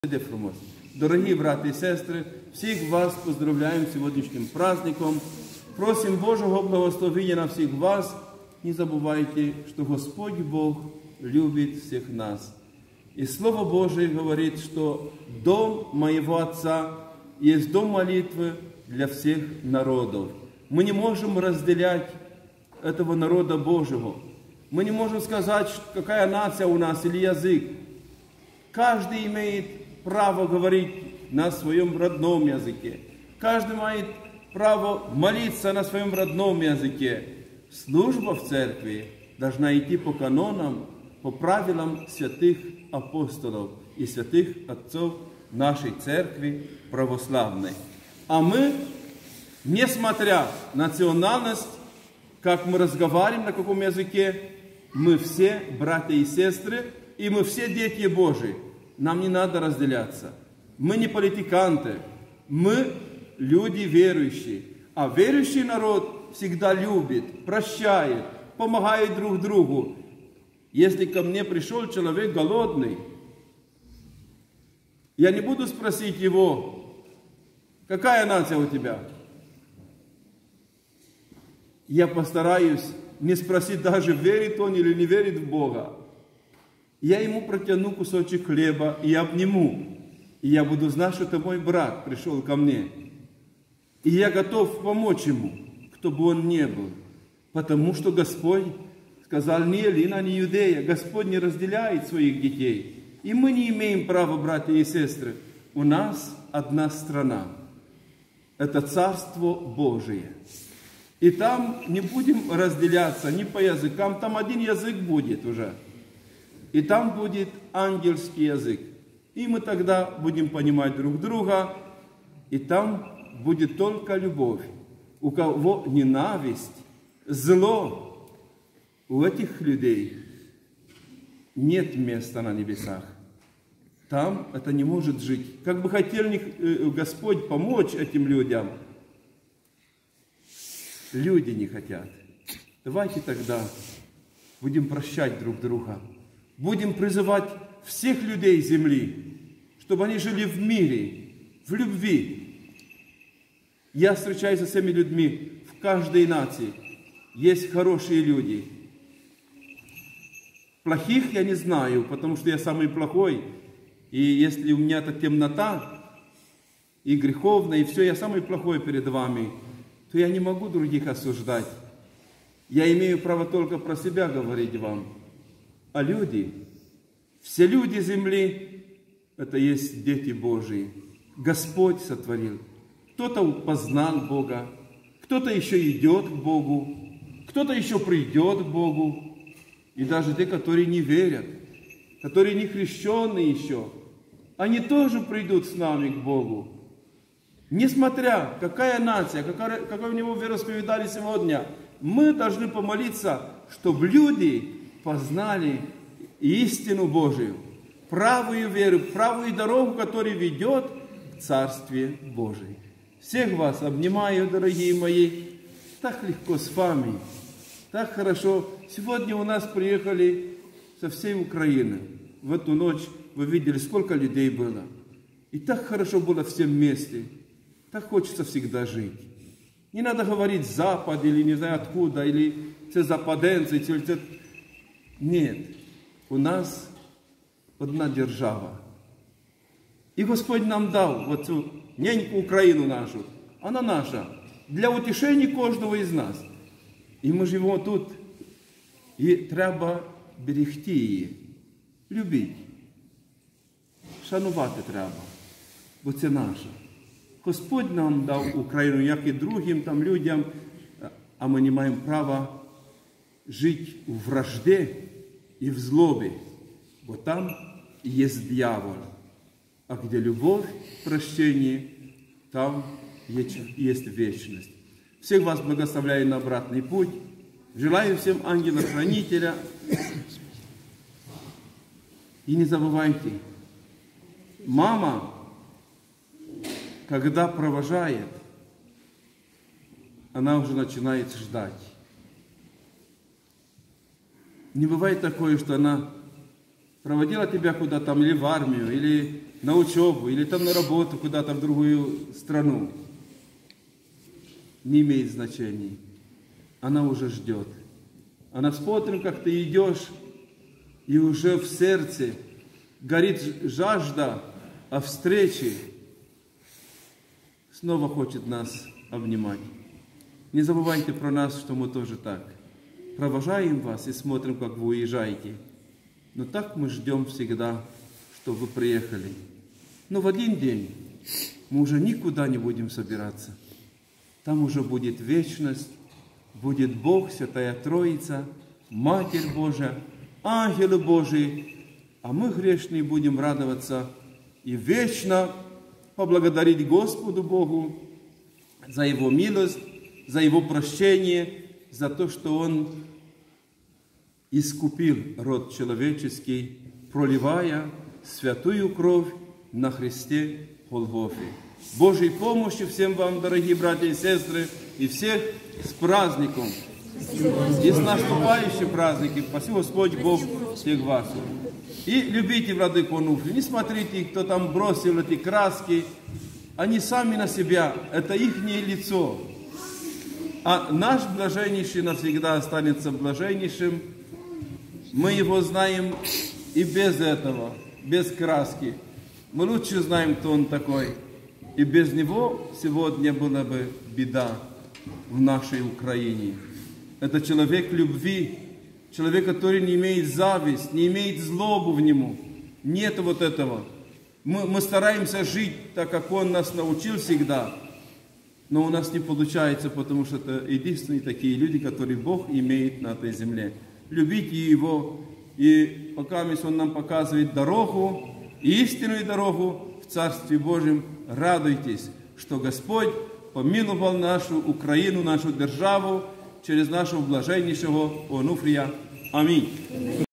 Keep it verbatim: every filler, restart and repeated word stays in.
Дорогие братья и сестры, всех вас поздравляем с сегодняшним праздником. Просим Божьего благословения на всех вас. Не забывайте, что Господь Бог любит всех нас. И Слово Божие говорит, что дом моего Отца есть дом молитвы для всех народов. Мы не можем разделять этого народа Божьего. Мы не можем сказать, какая нация у нас или язык. Каждый имеет право говорить на своем родном языке. Каждый имеет право молиться на своем родном языке. Служба в церкви должна идти по канонам, по правилам святых апостолов и святых отцов нашей церкви православной. А мы, несмотря на национальность, как мы разговариваем, на каком языке, мы все братья и сестры, и мы все дети Божии. Нам не надо разделяться. Мы не политиканты, мы люди верующие. А верующий народ всегда любит, прощает, помогает друг другу. Если ко мне пришел человек голодный, я не буду спросить его, какая нация у тебя? Я постараюсь не спросить даже, верит он или не верит в Бога. Я ему протяну кусочек хлеба и обниму. И я буду знать, что это мой брат пришел ко мне. И я готов помочь ему, кто бы он ни был. Потому что Господь сказал, не Элина, не Иудея. Господь не разделяет своих детей. И мы не имеем права, братья и сестры. У нас одна страна. Это Царство Божие. И там не будем разделяться ни по языкам. Там один язык будет уже. И там будет ангельский язык. И мы тогда будем понимать друг друга. И там будет только любовь. У кого ненависть, зло, у этих людей нет места на небесах. Там это не может жить. Как бы хотел Господь помочь этим людям, люди не хотят. Давайте тогда будем прощать друг друга. Будем призывать всех людей земли, чтобы они жили в мире, в любви. Я встречаюсь со всеми людьми в каждой нации. Есть хорошие люди. Плохих я не знаю, потому что я самый плохой. И если у меня это темнота, и греховная, и все, я самый плохой перед вами, то я не могу других осуждать. Я имею право только про себя говорить вам. А люди, все люди земли, это есть дети Божии. Господь сотворил. Кто-то познал Бога, кто-то еще идет к Богу, кто-то еще придет к Богу. И даже те, которые не верят, которые не хрещенные еще, они тоже придут с нами к Богу. Несмотря, какая нация, какое, какое у него вероисповедание сегодня, мы должны помолиться, чтобы люди познали истину Божию, правую веру, правую дорогу, которая ведет к Царствию Божию. Всех вас обнимаю, дорогие мои. Так легко с вами, так хорошо. Сегодня у нас приехали со всей Украины. В эту ночь вы видели, сколько людей было. И так хорошо было всем вместе. Так хочется всегда жить. Не надо говорить Запад или не знаю откуда, или це западенцы, или це... Нет, у нас одна держава. И Господь нам дал вот эту неньку Украину нашу. Она наша. Для утешения каждого из нас. И мы живем тут. И треба берегти її. Любити. Шанувати треба. Бо це наша. Господь нам дав Україну, як і другим там людям, а ми не маємо права жити у вражді и в злобе, бо там есть дьявол. А где любовь, прощение, там есть вечность. Всех вас благословляю на обратный путь. Желаю всем ангела-хранителя. И не забывайте, мама, когда провожает, она уже начинает ждать. Не бывает такое, что она проводила тебя куда-то, или в армию, или на учебу или там на работу куда-то в другую страну. Не имеет значения. Она уже ждет. Она смотрит, как ты идешь, и уже в сердце горит жажда о встрече. Снова хочет нас обнимать. Не забывайте про нас, что мы тоже так. Провожаем вас и смотрим, как вы уезжаете. Но так мы ждем всегда, что вы приехали. Но в один день мы уже никуда не будем собираться. Там уже будет вечность, будет Бог, Святая Троица, Матерь Божия, ангелы Божии, а мы, грешные, будем радоваться и вечно поблагодарить Господу Богу за Его милость, за Его прощение, за то, что Он искупил род человеческий, проливая святую кровь на Христе Голгофе. Божьей помощи всем вам, дорогие братья и сестры, и всех с праздником, и с наступающим праздником. Спаси Господь Бог всех вас. И любите владыку Онуфрия. Не смотрите, кто там бросил эти краски. Они сами на себя. Это их лицо. А наш блаженнейший навсегда останется блаженнейшим. Мы его знаем и без этого, без краски. Мы лучше знаем, кто он такой. И без него сегодня была бы беда в нашей Украине. Это человек любви, человек, который не имеет зависть, не имеет злобу в нему. Нет вот этого. Мы, мы стараемся жить так, как он нас научил всегда, но у нас не получается, потому что это единственные такие люди, которые Бог имеет на этой земле. Любите Его, и пока Он нам показывает дорогу, истинную дорогу в Царстве Божьем, радуйтесь, что Господь помиловал нашу Украину, нашу державу через нашего блаженнейшего Онуфрия. Аминь.